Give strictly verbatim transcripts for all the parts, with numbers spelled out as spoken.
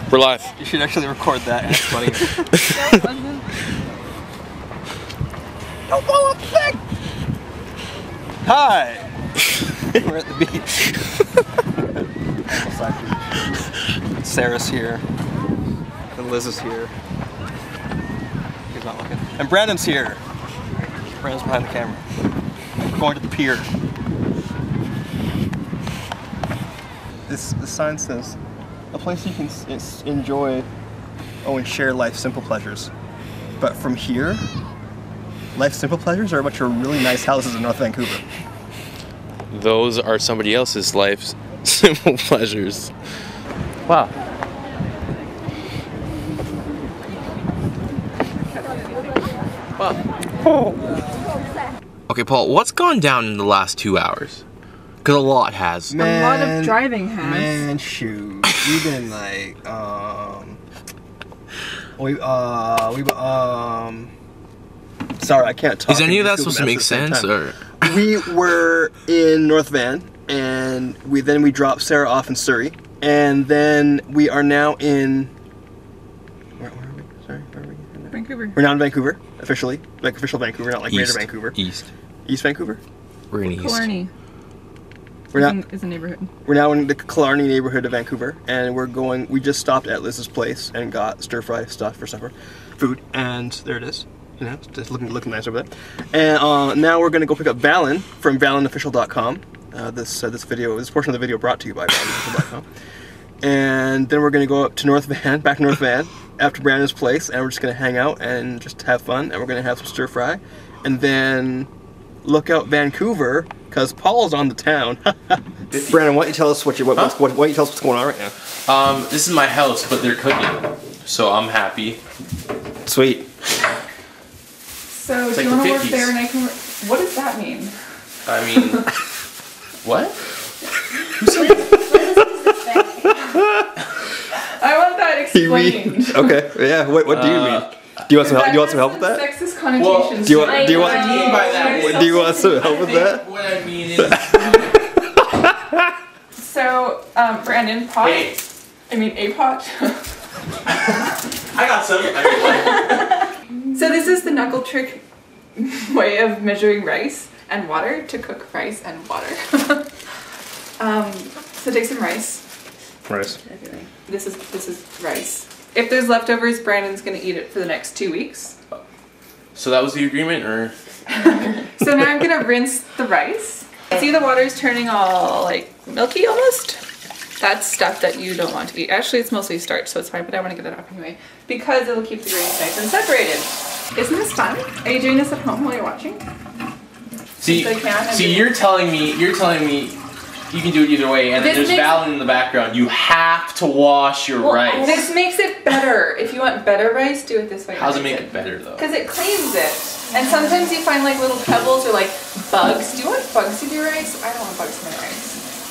We're live. You should actually record that and it's funny. Don't blow up the thing! Hi! We're at the beach. Sarah's here. And Liz is here. He's not looking. And Brandon's here. Brandon's behind the camera. We're going to the pier. This, this sign says, a place you can s enjoy oh, and share life's simple pleasures. But from here, life's simple pleasures are a bunch of really nice houses in North Vancouver. Those are somebody else's life's simple pleasures. Wow. Wow. Oh. Okay, Paul, what's gone down in the last two hours? Because a lot has. Man, a lot of driving has. Man, shoot. We've been like, um... We, uh, we, um... Sorry, I can't talk. Is any of that supposed to make sense, or...? We were in North Van, and we then we dropped Sarah off in Surrey, and then we are now in... Where, where are we? Sorry, where are we? Vancouver. We're now in Vancouver, officially. Like, official Vancouver, not like East. Greater Vancouver. East. East Vancouver? We're in East. Killarney. We're now, is a neighborhood. We're now in the Killarney neighborhood of Vancouver, and we're going, we just stopped at Liz's place and got stir-fry stuff for supper, food, and there it is. You know, it's just looking, looking nice over there. And uh, now we're going to go pick up Valen from valen official dot com. Uh, this, uh, this video, this portion of the video brought to you by valen official dot com. And then we're going to go up to North Van, back to North Van, after Brandon's place, and we're just going to hang out and just have fun, and we're going to have some stir-fry. And then look out Vancouver, because Paul's on the town. Brandon, why don't you tell us what you what, huh? what, why don't you tell us what's going on right now? Um, this is my house, but they're cooking, so I'm happy. Sweet. So it's do like you want the to work fifties. there and I can work? What does that mean? I mean, what? I want that explained. Mean, okay, yeah. What, what do you mean? Do you want some help? Do you want some help with that? Sexist connotations. Well, do you want? Do you want? What I mean by that is- Do you want some help with that? What I mean is, So, um, Brandon, pot. Hey. I mean, a pot. I got some. I mean, So this is the knuckle trick way of measuring rice and water to cook rice and water. um, so take some rice. Rice. This is this is rice. If there's leftovers, Brandon's gonna eat it for the next two weeks. so that was the agreement, or? So now I'm gonna rinse the rice. See the water's turning all like milky almost? That's stuff that you don't want to eat. Actually, it's mostly starch, so it's fine, but I want to get it off anyway because it'll keep the grains nice and separated. Isn't this fun? Are you doing this at home while you're watching? See, So I can, see, you're telling me, you're telling me, you can do it either way, and then This there's makes- Valen in the background. You have to wash your Well, rice. this makes it better. If you want better rice, do it this way. How does it make it better, though? Because it cleans it. And sometimes you find like little pebbles or like bugs. Do you want bugs in your rice? I don't want bugs in my rice.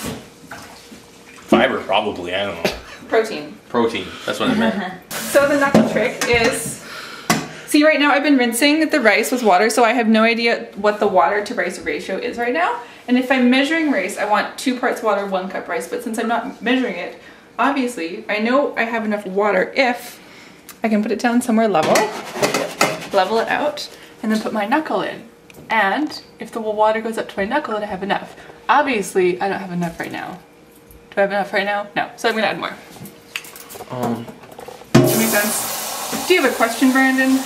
Fiber, probably. I don't know. Protein. Protein. That's what I meant. So the knuckle trick is, see right now I've been rinsing the rice with water, so I have no idea what the water to rice ratio is right now. And if I'm measuring rice, I want two parts water, one cup rice. But since I'm not measuring it, obviously I know I have enough water if I can put it down somewhere level, level it out, and then put my knuckle in. And if the water goes up to my knuckle, then I have enough. Obviously, I don't have enough right now. Do I have enough right now? No. So I'm gonna add more. Um. Does that make sense? Do you have a question, Brandon?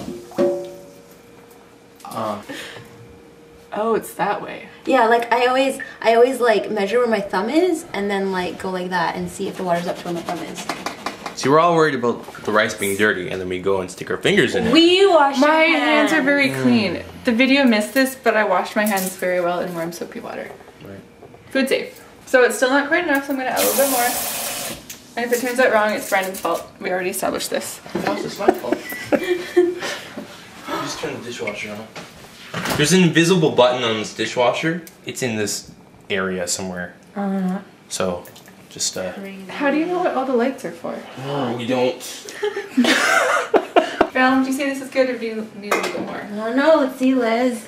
Uh, Oh, it's that way. Yeah, like I always, I always like measure where my thumb is, and then like go like that and see if the water's up to where my thumb is. see, we're all worried about the rice being dirty, and then we go and stick our fingers in it. We wash My our hands are very Mm. clean. The video missed this, but I washed my hands very well in warm soapy water. Right. Food safe. So it's still not quite enough, so I'm gonna add a little bit more. And if it turns out wrong, it's Brandon's fault. We already established this. How's this my fault? Just turn the dishwasher on. There's an invisible button on this dishwasher. It's in this area somewhere. Uh-huh. So, just uh. How do you know what all the lights are for? No, we don't. Val, do you say this is good or do you need a little bit more? I don't know. Let's see, Liz.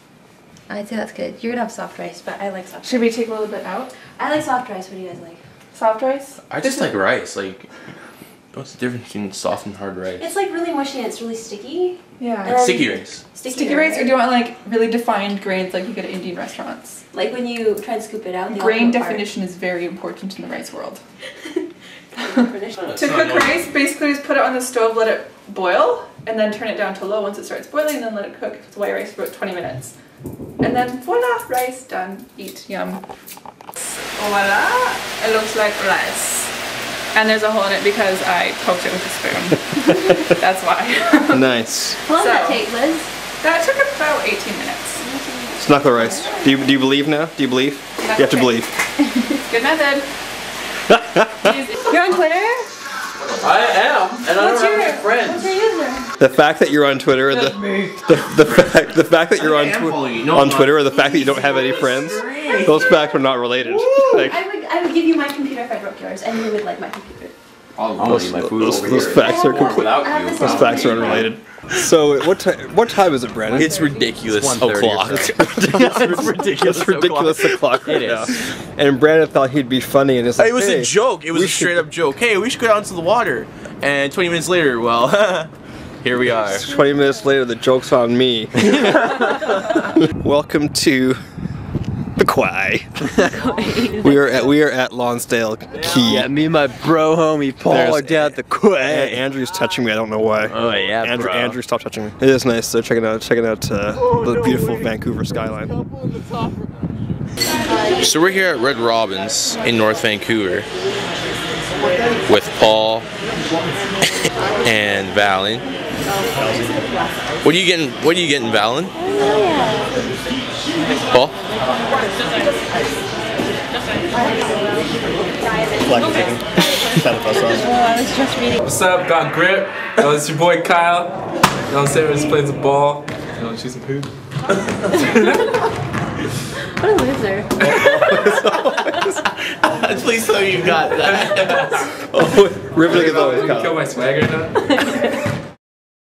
I'd say that's good. You're gonna have soft rice, but I like soft. Should we take a little bit out? I like soft rice. What do you guys like? Soft rice? I just like rice. Like, what's the difference between soft and hard rice? It's like really mushy and it's really sticky. Yeah. And Sticky rice. Sticky, Sticky rice, or do you want like really defined grains like you get at Indian restaurants? Like when you try and scoop it out. they all Grain come apart. definition is very important in the rice world. Definition. To cook rice, basically just put it on the stove, let it boil, and then turn it down to low once it starts boiling, and then let it cook. It's white rice for about twenty minutes. And then voila, rice done. Eat, yum. Voila, it looks like rice. And there's a hole in it because I poked it with a spoon. That's why. Nice. How long did that So- take, Liz? That took about eighteen minutes. Snuckle rice. Do you do you believe now? Do you believe? You have to Okay. believe. Good method. You're on Twitter? I am, and I What's don't your, have any friends. what's your user? The fact that you're on Twitter, the, the the fact the fact that you're on I am twi- following you. No, on I'm not. Twitter, or the fact that you don't have any friends, those facts are not related. Like, I would, I would give you my computer if I broke yours, and you would like my computer. I'll I'll eat my food those, over those here. facts are Or complete. without I have you. the Those same facts are computer. unrelated. So what time? What time is it, Brandon? It's ridiculous It's one thirty o'clock. or so. it's ridiculous. It's ridiculous o'clock right It now. is. And Brandon thought he'd be funny, and it's like, It was hey, a joke. It was we a should- straight up joke. Hey, we should go out into the water. And twenty minutes later, well, here we are. Twenty minutes later, the joke's on me. Welcome to the Quay. we are at we are at Lonsdale Key. Yeah, me and my bro homie Paul There's- are down at the A- quay. Andrew's touching me. I don't know why. Oh yeah, Andrew, bro. Andrew, stop touching me. It is nice. So checking out, checking out uh, the beautiful Vancouver skyline. So we're here at Red Robin's in North Vancouver with Paul and Valen. What are you getting? What are you getting, Valen? Paul? What's up? Got grip. Yo, it's your boy Kyle. You know what I'm saying? We're just playing some ball. You know, shoot some hoop. What a loser. Please tell me you got that. Oh, riveting is always Kill my swagger now.